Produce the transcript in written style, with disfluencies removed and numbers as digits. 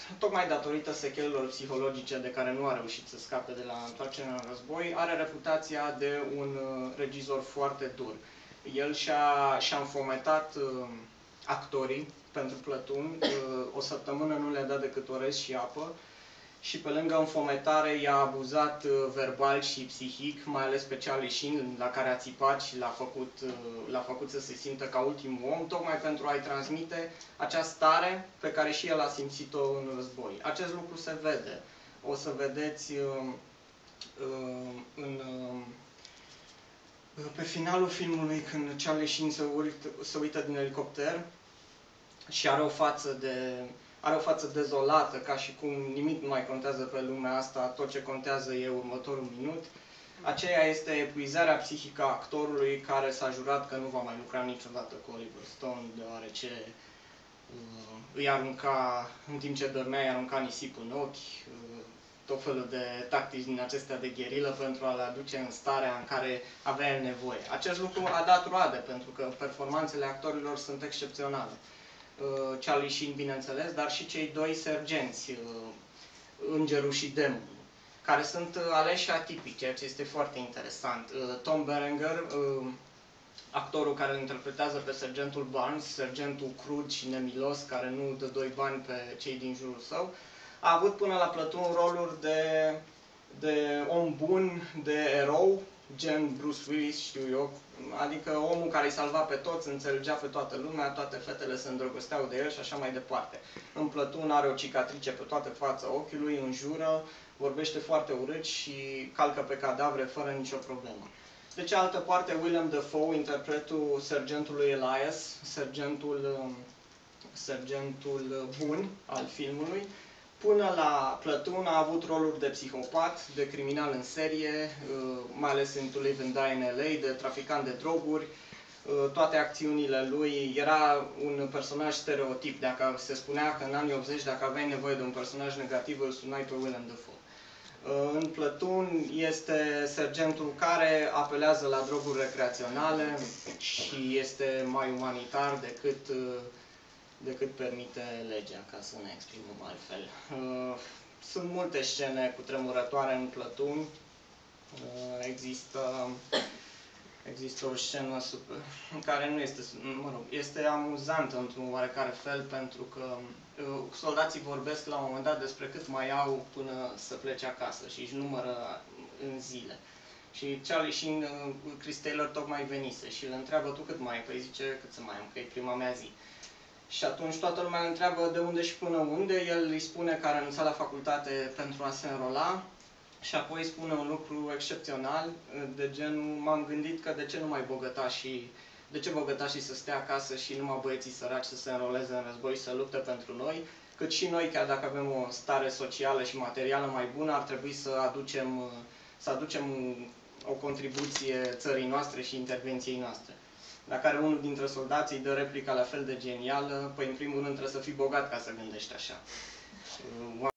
tocmai datorită sechelelor psihologice de care nu a reușit să scape de la întoarcerea în război, are reputația de un regizor foarte dur. El și-a înfometat actorii pentru Plătun, o săptămână nu le-a dat decât orez și apă, și pe lângă înfometare i-a abuzat verbal și psihic, mai ales pe Charlie Sheen, la care a țipat și l-a făcut să se simtă ca ultimul om, tocmai pentru a-i transmite acea stare pe care și el a simțit-o în război. Acest lucru se vede. O să vedeți pe finalul filmului, când Charlie Sheen se uită din elicopter și are o față dezolată, ca și cum nimic nu mai contează pe lumea asta, tot ce contează e următorul minut. Aceea este epuizarea psihică a actorului, care s-a jurat că nu va mai lucra niciodată cu Oliver Stone, deoarece îi arunca, în timp ce dormea, îi arunca nisip în ochi, tot felul de tactici din acestea de gherilă pentru a le aduce în starea în care avea el nevoie. Acest lucru a dat roade, pentru că performanțele actorilor sunt excepționale. Charlie Sheen, bineînțeles, dar și cei doi sergenți, Îngerul și Demonul, care sunt aleși atipici, ceea ce este foarte interesant. Tom Berenger, actorul care îl interpretează pe sergentul Barnes, sergentul crud și nemilos, care nu dă doi bani pe cei din jurul său, a avut până la Plătun roluri de om bun, de erou, gen Bruce Willis, știu eu, adică omul care îi salva pe toți, înțelegea pe toată lumea, toate fetele se îndrăgosteau de el și așa mai departe. În Plătun are o cicatrice pe toată fața ochiului, înjură, vorbește foarte urât și calcă pe cadavre fără nicio problemă. De cealaltă parte, Willem Dafoe, interpretul sergentului Elias, sergentul bun al filmului, până la Plătun a avut roluri de psihopat, de criminal în serie, mai ales în To Live and Die in L.A., de traficant de droguri. Toate acțiunile lui, era un personaj stereotip. Dacă se spunea că în anii 80, dacă aveai nevoie de un personaj negativ, îl sunai pe Willem Dafoe. În Plătun este sergentul care apelează la droguri recreaționale și este mai umanitar decât permite legea, ca să ne exprimăm altfel. Sunt multe scene cutremurătoare în Plătun. Există o scenă în care nu este, este amuzantă într-un oarecare fel, pentru că soldații vorbesc la un moment dat despre cât mai au până să plece acasă și își numără în zile. Și Charlie Sheen, Chris Taylor tocmai venise și îl întreabă: tu cât mai ai? Păi zice: cât să mai am, că e prima mea zi. Și atunci toată lumea îl întreabă de unde și până unde. El îi spune că a renunțat la facultate pentru a se înrola și apoi spune un lucru excepțional, de genul: m-am gândit că de ce nu mai bogătașii să stea acasă și numai băieții săraci să se înroleze în război, să lupte pentru noi, cât și noi, chiar dacă avem o stare socială și materială mai bună, ar trebui să aducem o contribuție țării noastre și intervenției noastre. La care unul dintre soldații îi dă replica la fel de genială: păi în primul rând trebuie să fii bogat ca să gândești așa.